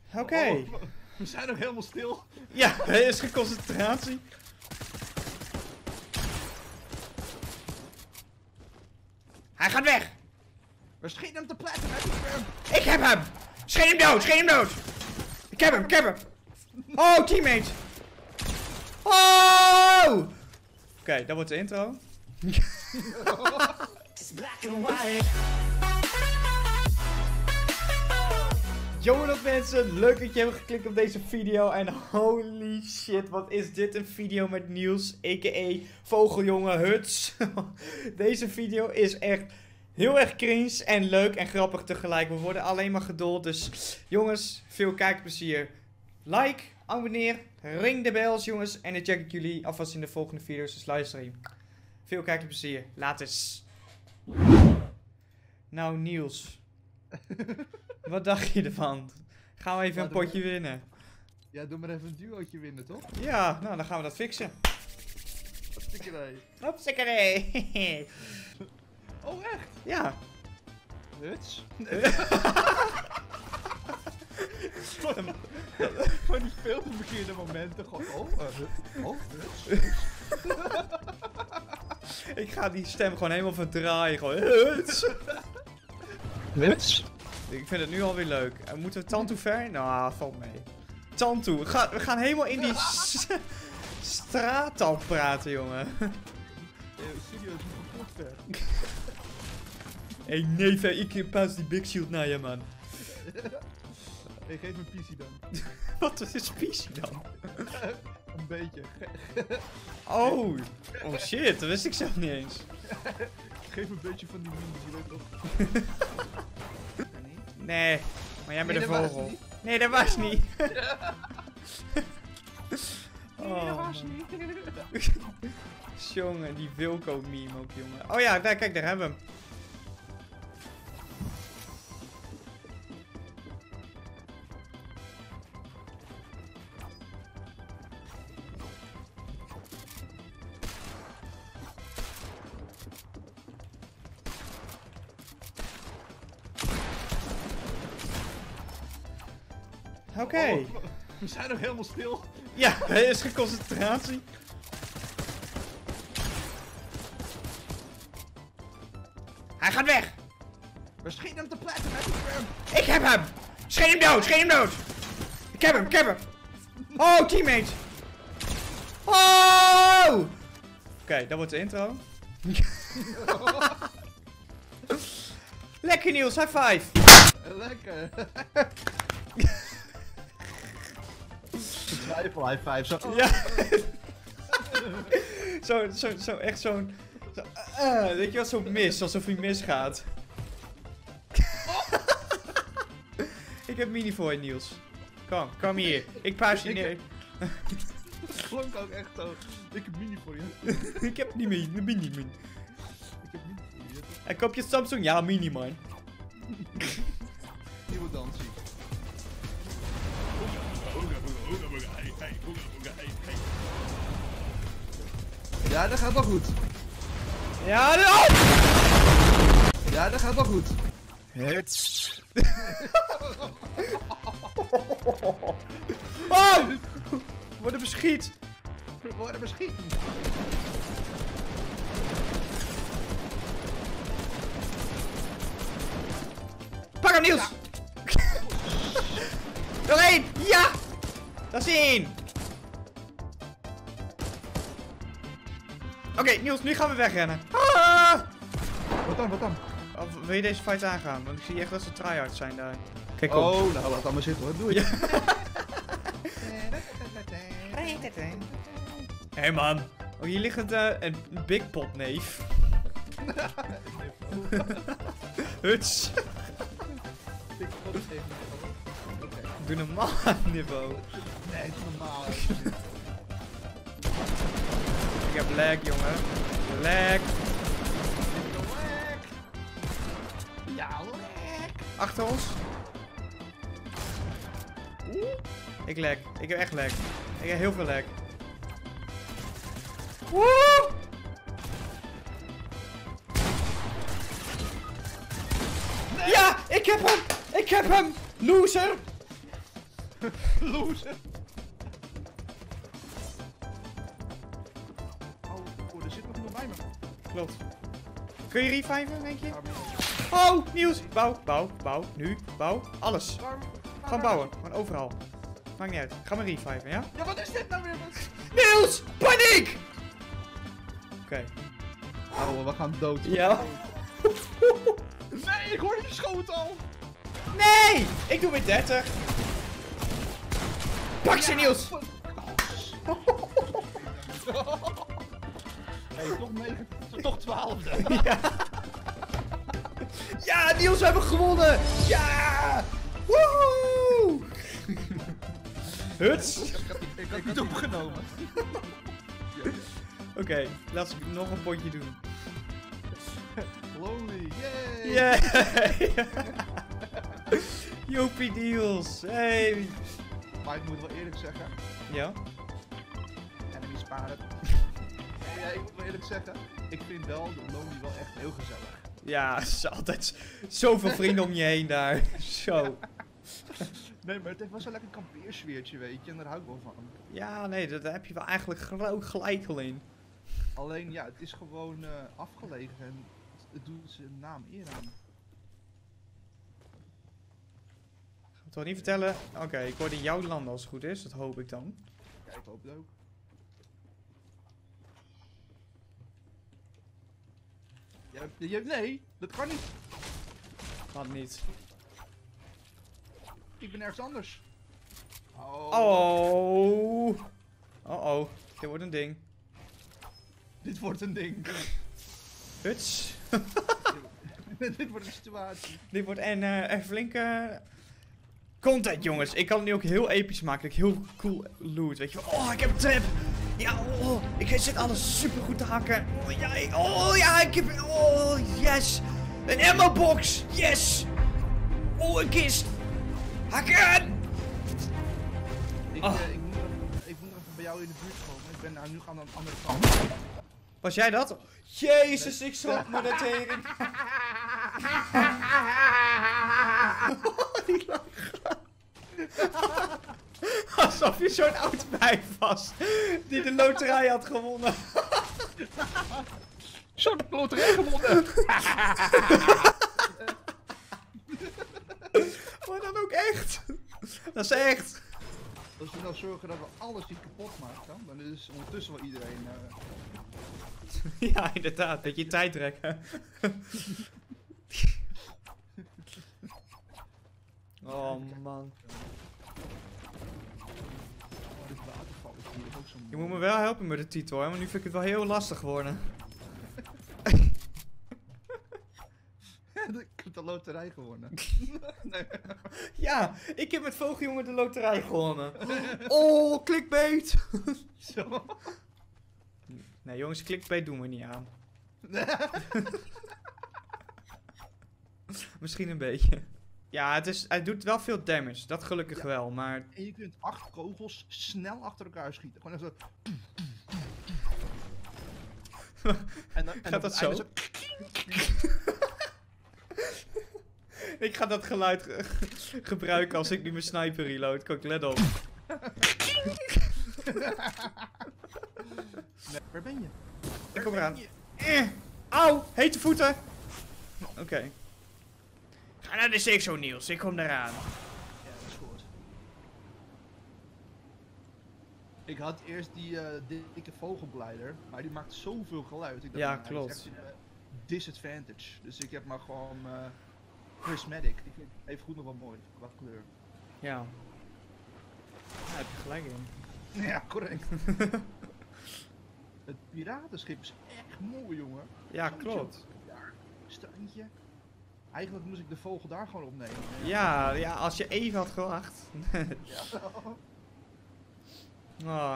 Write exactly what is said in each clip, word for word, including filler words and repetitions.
Oké. Okay. Oh, we zijn nog helemaal stil. Ja, er is geen concentratie. Hij gaat weg. We schieten hem te pletten. Heb je hem? Ik heb hem. Schiet hem dood, schiet hem dood. Ik heb hem, ik heb hem. Oh, teammate. Oh! Oké, okay, dat wordt de intro. Yo, wat up mensen, leuk dat je hebt geklikt op deze video en holy shit, wat is dit een video met Niels, a k a. Vogeljongen Huts. Deze video is echt heel erg cringe en leuk en grappig tegelijk, we worden alleen maar geduld, dus jongens, veel kijkplezier. Like, abonneer, ring de bells jongens en dan check ik jullie alvast in de volgende video's, dus livestream. Veel kijkplezier, laat eens. Nou Niels. Wat dacht je ervan? Gaan we even ja, een potje maar... winnen? Ja, doe maar even een duootje winnen, toch? Ja, nou dan gaan we dat fixen. Hopstikkerij. Hopstikkerij. Oh, echt? Ja. Huts? Van die veel te verkeerde momenten gewoon. Oh, uh, oh, Huts. Ik ga die stem gewoon helemaal verdraaien. Gewoon. Huts. Huts? Ik vind het nu alweer leuk. Uh, moeten we Tantu ver? Nou, valt mee. Tantu, we gaan, we gaan helemaal in die straattaal praten, jongen. Studio is nog kapot ver. Hé, hey, nee, ver, ik pas die big shield naar je, man. Hey, geef me P C dan. Wat is P C dan? Een beetje. Oh, oh shit, dat wist ik zelf niet eens. Geef me een beetje van die memes, je weet toch? Nee, maar jij bent nee, de vogel. Nee, dat was niet. Oh, nee, dat was niet. Jongen, die Wilco meme ook, jongen. Oh ja, daar, kijk, daar hebben we hem. Oké. Okay. Oh, we zijn nog helemaal stil. Ja, er is geen concentratie. Hij gaat weg. We schieten hem te pletten. Heb je hem? Ik heb hem. Schiet hem dood, schiet hem dood. Ik heb hem, ik heb hem. Oh, teammate. Oh! Oké, okay, dat wordt de intro. Lekker Niels, high five. Lekker. Twijfel, high five. Zo. Ja. zo, zo, zo, echt zo'n... Zo, uh, weet je wat, zo mis, alsof hij misgaat. Ik heb mini voor je, Niels. Kom, kom hier. Ik paas je neer. Het klonk ook echt zo. Ik heb mini voor je. Ik heb niet meer, een mini, man. Ik heb mini voor je. En koop je Samsung? Ja, mini, man. Nieuwe dansie. Ja, dat gaat wel goed. Ja, dat... Ja, dat gaat wel goed. Het. Oh! We worden beschiet. We worden beschiet. Pak hem, Niels! Ja. Nog één! Ja! Dat is één! Oké, okay, Niels, nu gaan we wegrennen. Ah! Wat dan, wat dan? Of wil je deze fight aangaan? Want ik zie echt dat ze tryhards zijn daar. Kijk, kom. Oh, nou laat allemaal zitten hoor. Doe het. Hé hey, man. Oh, hier ligt het, uh, een big pot, neef. Huts. Doe normaal aan het niveau. Nee, het is normaal. Ik heb lag, jongen. Lag. Ja, lag. Achter ons. Oeh. Ik lag. Ik heb echt lag. Ik heb heel veel lag. Woe! Nee. Ja, ik heb hem! Ik heb hem! Loser! Loser. Oh, oh, er zit nog iemand bij me. Klopt. Kun je reviven, denk je? Ja, Oh, Niels! Bouw, bouw, bouw. Nu, bouw. Alles. waar- waar- Gewoon waar- bouwen. Gewoon overal. Maakt niet uit. Ga maar reviven, ja? Ja, wat is dit nou weer? Niels! Paniek! Oké. Oh, we gaan dood. Ja. Nee, ik hoorde die schoot al. Nee! Ik doe weer dertig. Pak ze, Niels! Hey, toch negen, toch twaalfde. Ja. Ja, Niels, we hebben gewonnen! Ja! Woehoe! Huts! Ik had, ik had niet opgenomen. Oké, okay, laten we nog een potje doen. Lonely, yay! Yeah! Jopie deals! Hey! Maar ik moet wel eerlijk zeggen, Ja? enemy sparen. Ja, ik moet wel eerlijk zeggen, ik vind wel de Lonely wel echt heel gezellig. Ja, er is altijd zoveel vrienden om je heen daar. Zo. Nee, maar het heeft wel zo'n lekker kampeersfeertje, weet je, en daar hou ik wel van. Ja, nee, dat- daar heb je wel eigenlijk groot gelijk al in. Alleen, ja, het is gewoon uh, afgelegen en het doet zijn naam eer aan. Ga ik toch niet vertellen? Oké, okay, ik word in jouw land als het goed is, dat hoop ik dan. Ja, ik hoop het ook. Ja, je, nee, dat kan niet. Gaat niet. Ik ben ergens anders. Oh. Oh. Oh oh, dit wordt een ding. Dit wordt een ding. Huts. Dit wordt een situatie. Dit wordt een, uh, een flinke content, jongens. Ik kan het nu ook heel episch maken. Dat ik heel cool loot, weet je wel. Oh, ik heb een trap. Ja, oh, ik zit alles super goed te hakken. Oh ja, ik- oh, ja ik heb... Oh, yes. Een ammo box. Yes. Oh, een kist. Hakken. Ik, Oh. eh, ik, moet even, ik moet even bij jou in de buurt komen. Ik ben nou nu gaan aan de andere kant. Was jij dat? Jezus, ik schrok me de tering. Die lach. Alsof je zo'n oud wijf was die de loterij had gewonnen. Zo, de loterij gewonnen! Maar dan ook echt. Dat is echt. Als we nou zorgen dat we alles niet kapot maken, dan is ondertussen wel iedereen... Uh... Ja, inderdaad. Beetje tijd trekken. Oh man. Dit waterval is hier ook zo mooi. Je moet me wel helpen met de titel, hè, want nu vind ik het wel heel lastig worden. Ik heb de loterij gewonnen. Nee. Ja, ik heb met Vogeljongen de loterij gewonnen. Oh, clickbait. Zo. Nee jongens, clickbait doen we niet aan. Misschien een beetje. Ja, het is, hij doet wel veel damage, dat gelukkig Ja. wel, maar... En je kunt acht kogels snel achter elkaar schieten. Gewoon even zo... En dan, en Gaat op dat het einde zo? Ik ga dat geluid ge- gebruiken als ik nu mijn sniper reload. Kijk, let op. Nee, waar ben je? Ik kom eraan. Eh, Auw, hete voeten. Oké. Okay. Ga naar de Sixo, Niels. Ik kom eraan. Ja, dat is goed. Ik had eerst die uh, dikke vogelbleider, maar die maakt zoveel geluid. Ik dacht, Ja, nou, klopt. dat is echt een, uh, disadvantage. Dus ik heb maar gewoon uh, prismatic. Die vind ik even goed nog wel mooi qua kleur. Ja. Ja, heb je gelijk in. Ja, correct. Het piratenschip is echt mooi, jongen. Ja, Zo'n klopt. Daar, strandje. Eigenlijk moest ik de vogel daar gewoon opnemen. Ja, ja, als je even had gewacht. Ja. Oh.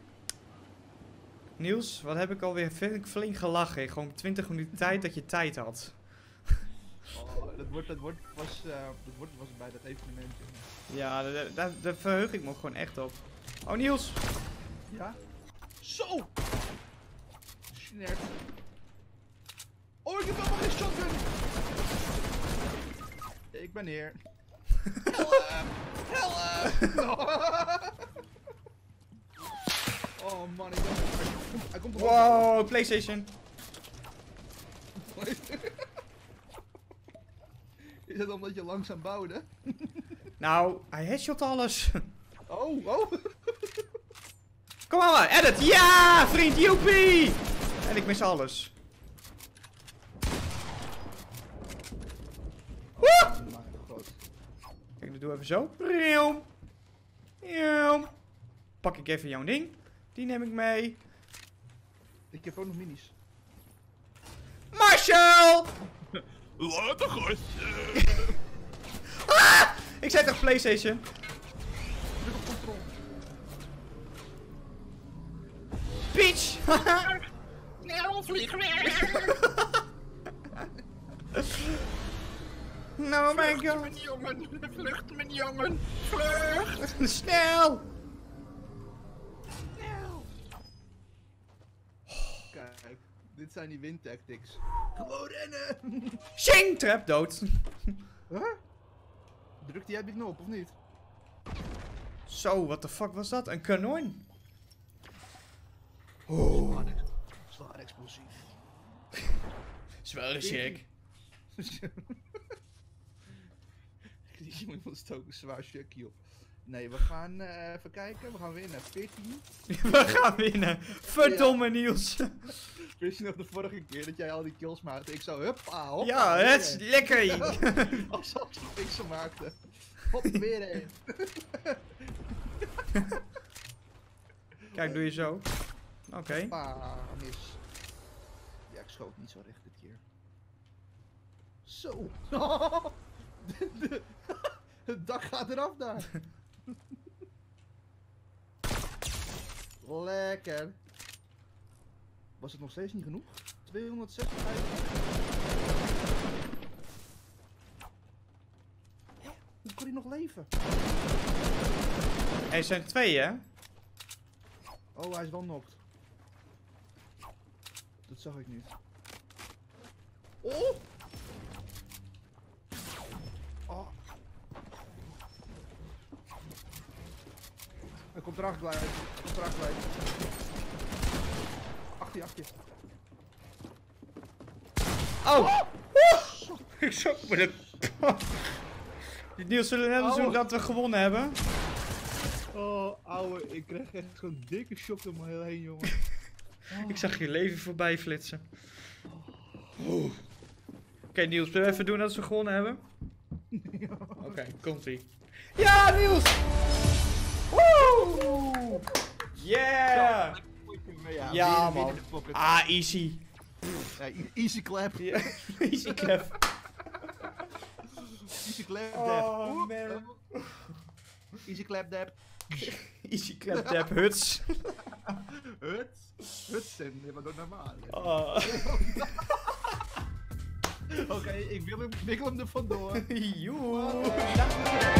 Niels, wat heb ik alweer flink, flink gelachen. Gewoon twintig minuten tijd dat je tijd had. Oh, dat wordt, dat wordt, was, uh, dat wordt, was bij dat evenement. Ja, daar, daar, daar verheug ik me gewoon echt op. Oh, Niels! Ja? Zo! Snert. Oh, ik heb helemaal geen shotgun! Ik ben hier. Help! Help! Oh man, ik dacht... Hij komt, hij komt er ook. Wow, PlayStation. Is het omdat je langzaam bouwde? Nou, hij headshot alles. Oh, oh. Kom maar, maar, edit. Ja, vriend, joepie. En ik mis alles. Woe! Oh mijn god. Kijk, dat doe even zo. Rieuw. Rieuw. Pak ik even jouw ding. Die neem ik mee. Ik heb ook nog minis. Marshall! Wat een gast. Ah! Ik zei toch PlayStation? Druk op control. Bitch! Nou, vlieg weg. No my god. Mijn jongen, vlucht mijn jongen. Vlucht. Snel! Kijk, dit zijn die win tactics. Gewoon rennen! Shing! Trap dood. Huh? Drukte jij die knop of niet? Zo, what the fuck was dat? Een kanon? Zwaar, ex zwaar explosief. Zware check. Iemand stoken een zwaar checkie op. Nee, we gaan uh, even kijken. We gaan winnen. veertien. We gaan winnen. Verdomme Niels. Wist je nog de vorige keer dat jij al die kills maakte? Ik zou huppa, hoppa. Ja, weer het is een. lekker. Alsof ik ze maakte. Hop, weer een. Kijk, doe je zo. Oké. Okay. Ah, mis. Ja, ik schoot niet zo recht dit keer. Zo. de, de, het dak gaat eraf daar. Lekker. Was het nog steeds niet genoeg? tweehonderdzesenvijftig. Hoe kan hij nog leven? Er zijn twee, hè? Oh, hij is wel knocked. Dat zag ik niet. Oh! Oh. Hij komt erachter blijven. Hij komt erachter blijven. Achter je, achter je. Oh! Ik zag me de... Die Niels zullen net doen dat we gewonnen hebben. Oh, ouwe, ik kreeg echt zo'n dikke shock door me heen, jongen. Ik zag je leven voorbij flitsen. Oh. Oké, okay, Niels, zullen we even doen dat we gewonnen hebben? Ja. Oké, okay, komt-ie. Ja, Niels! Woe! Yeah! Ja, Ja, weer- weer man. in de pocket. Ah, easy. Ja, e- easy clap. Ja, easy clap. Easy clap, Oh, dab. Oeh, man. oh. Easy clap, dab. Easy clap tap huts. Huts. Huts en nee, maar doe normaal. Oh. Oké, okay, ik wil hem, wikkel hem er vandoor. Joe.